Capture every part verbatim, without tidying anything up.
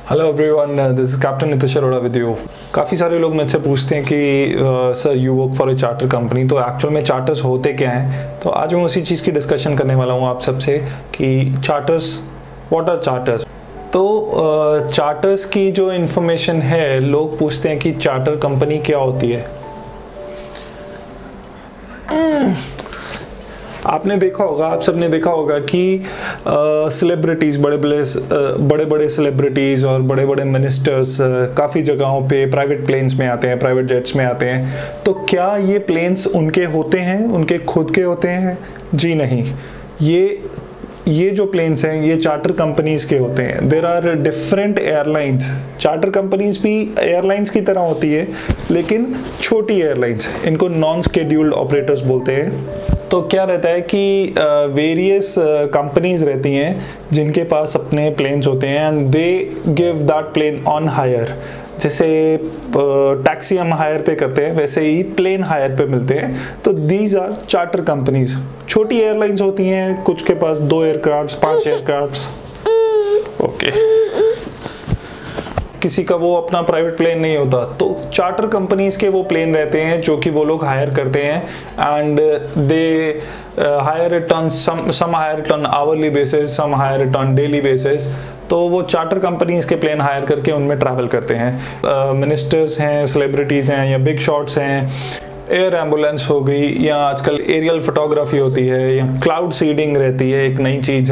Hello everyone, this is captain Nitish Arora with you. काफ़ी सारे लोग मुझसे पूछते हैं कि sir you work for a charter company, तो एक्चुअल में चार्टर्स होते क्या हैं। तो आज मैं उसी चीज़ की डिस्कशन करने वाला हूँ आप सबसे कि चार्टर्स, व्हाट आर चार्टर्स। तो चार्टर्स uh, की जो इन्फॉर्मेशन है, लोग पूछते हैं कि चार्टर कंपनी क्या होती है। आपने देखा होगा, आप सबने देखा होगा कि सेलिब्रिटीज़, बड़े बड़े बड़े बड़े सेलिब्रिटीज़ और बड़े बड़े मिनिस्टर्स काफ़ी जगहों पे प्राइवेट प्लेन्स में आते हैं, प्राइवेट जेट्स में आते हैं। तो क्या ये प्लेन्स उनके होते हैं, उनके खुद के होते हैं? जी नहीं, ये ये जो प्लेन्स हैं ये चार्टर कंपनीज़ के होते हैं। There are different airlines. Charter companies भी एयरलाइंस की तरह होती है, लेकिन छोटी एयरलाइंस, इनको नॉन स्केड्यूल्ड ऑपरेटर्स बोलते हैं। तो क्या रहता है कि वेरियस कंपनीज रहती हैं जिनके पास अपने प्लेन्स होते हैं and they give that plane on hire. जैसे टैक्सी हम हायर पे करते हैं, वैसे ही प्लेन हायर पे मिलते हैं। तो दीज आर चार्टर कंपनीज। छोटी एयरलाइंस होती हैं, कुछ के पास दो एयरक्राफ्ट, पांच एयरक्राफ्ट, ओके, किसी का वो अपना प्राइवेट प्लेन नहीं होता। तो चार्टर कंपनीज के वो प्लेन रहते हैं जो कि वो लोग हायर करते हैं and they hire it on some some hire it on hourly basis, some hire it on daily basis. तो वो चार्टर कंपनीज के प्लेन हायर करके उनमें ट्रैवल करते हैं। मिनिस्टर्स uh, हैं, सेलिब्रिटीज़ हैं या बिग शॉट्स हैं, एयर एम्बुलेंस हो गई, या आजकल एरियल फोटोग्राफी होती है, या क्लाउड सीडिंग रहती है, एक नई चीज़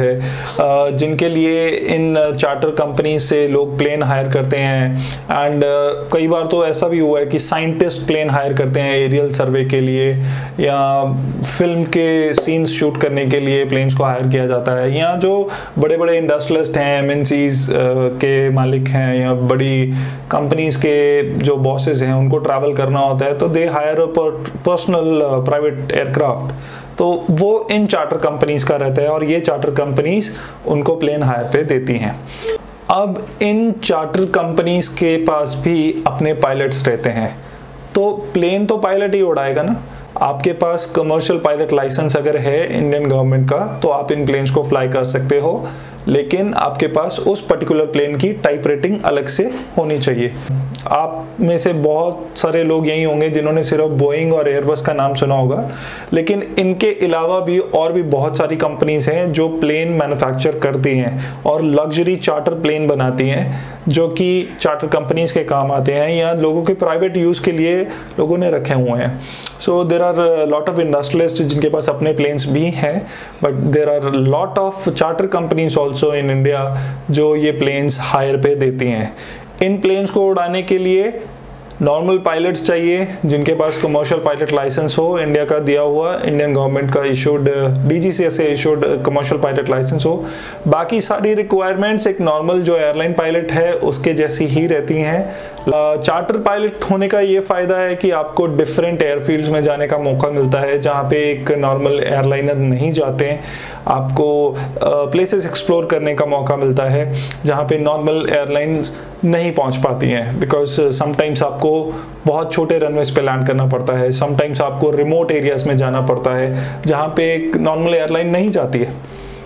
है जिनके लिए इन चार्टर कंपनी से लोग प्लेन हायर करते हैं। एंड कई बार तो ऐसा भी हुआ है कि साइंटिस्ट प्लेन हायर करते हैं एरियल सर्वे के लिए, या फिल्म के सीन्स शूट करने के लिए प्लेन्स को हायर किया जाता है। या जो बड़े बड़े इंडस्ट्रियलिस्ट हैं, एम एन सीज के मालिक हैं, या बड़ी कंपनीज के जो बॉसेस हैं, उनको ट्रैवल करना होता है तो they hire personal private aircraft. तो वो इन चार्टर कंपनीज का रहता है और ये चार्टर कंपनीज उनको प्लेन हायर पे देती हैं। अब इन चार्टर कंपनीज के पास भी अपने पायलट्स रहते हैं। तो प्लेन तो पायलट ही उड़ाएगा ना। आपके पास कमर्शियल पायलट लाइसेंस अगर है इंडियन गवर्नमेंट का, तो आप इन प्लेन्स को फ्लाई कर सकते हो, लेकिन आपके पास उस पर्टिकुलर प्लेन की टाइप रेटिंग अलग से होनी चाहिए। आप में से बहुत सारे लोग यही होंगे जिन्होंने सिर्फ बोइंग और एयरबस का नाम सुना होगा, लेकिन इनके अलावा भी और भी बहुत सारी कंपनीज हैं जो प्लेन मैन्युफैक्चर करती हैं और लग्जरी चार्टर प्लेन बनाती हैं, जो कि चार्टर कंपनीज के काम आते हैं या लोगों के प्राइवेट यूज़ के लिए लोगों ने रखे हुए हैं। So there are lot of industrialist जिनके पास अपने प्लेन्स भी हैं, but there are lot of charter companies also in India जो ये प्लेन्स हायर पे देती हैं। इन प्लेन्स को उड़ाने के लिए नॉर्मल पायलट्स चाहिए जिनके पास कमर्शियल पायलट लाइसेंस हो, इंडिया का दिया हुआ, इंडियन गवर्नमेंट का इशूड, डीजीसीए से इशूड कमर्शियल पायलट लाइसेंस हो। बाकी सारी रिक्वायरमेंट्स एक नॉर्मल जो एयरलाइन पायलट है उसके जैसी ही रहती हैं। चार्टर पायलट होने का ये फ़ायदा है कि आपको डिफरेंट एयरफील्ड्स में जाने का मौका मिलता है जहाँ पे एक नॉर्मल एयरलाइनर नहीं जाते हैं। आपको प्लेसेस एक्सप्लोर करने का मौका मिलता है जहाँ पे नॉर्मल एयरलाइंस नहीं पहुँच पाती हैं, बिकॉज समटाइम्स आपको बहुत छोटे रनवेज पे लैंड करना पड़ता है, समटाइम्स आपको रिमोट एरियाज में जाना पड़ता है जहाँ पे एक नॉर्मल एयरलाइन नहीं जाती है।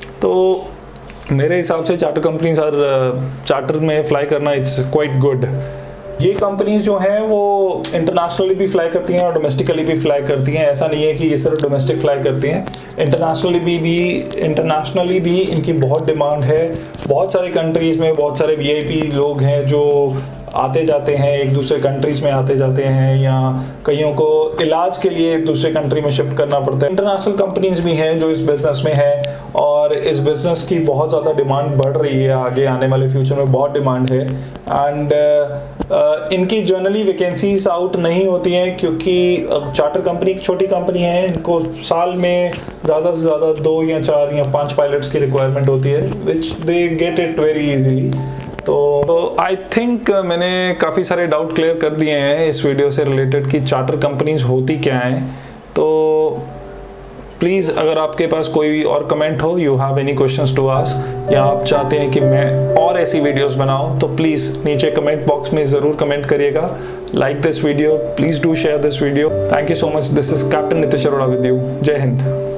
तो मेरे हिसाब से चार्टर कंपनीज आर चार्टर में फ्लाई करना इट्स क्वाइट गुड। ये कंपनीज जो हैं वो इंटरनेशनली भी फ्लाई करती हैं और डोमेस्टिकली भी फ्लाई करती हैं। ऐसा नहीं है कि ये सिर्फ डोमेस्टिक फ्लाई करती हैं, इंटरनेशनली भी भी इंटरनेशनली भी इनकी बहुत डिमांड है। बहुत सारे कंट्रीज़ में बहुत सारे वी आई पी लोग हैं जो आते जाते हैं, एक दूसरे कंट्रीज़ में आते जाते हैं, या कईयों को इलाज के लिए एक दूसरे कंट्री में शिफ्ट करना पड़ता है। इंटरनेशनल कंपनीज भी हैं जो इस बिज़नेस में है और इस बिज़नेस की बहुत ज़्यादा डिमांड बढ़ रही है, आगे आने वाले फ्यूचर में बहुत डिमांड है। एंड uh, इनकी जनरली वैकेंसीज आउट नहीं होती हैं क्योंकि चार्टर कंपनी एक छोटी कंपनी है, इनको साल में ज़्यादा से ज़्यादा दो या चार या पाँच पायलट्स की रिक्वायरमेंट होती है, which they get it very easily. तो आई थिंक मैंने काफ़ी सारे डाउट क्लियर कर दिए हैं इस वीडियो से रिलेटेड कि चार्टर कंपनीज होती क्या हैं। तो प्लीज़ अगर आपके पास कोई और कमेंट हो, you have any questions to ask, या आप चाहते हैं कि मैं और ऐसी वीडियोस बनाऊं, तो प्लीज़ नीचे कमेंट बॉक्स में ज़रूर कमेंट करिएगा। Like this video, please do share this video. Thank you so much. This is captain Nitish Arora with you. जय हिंद।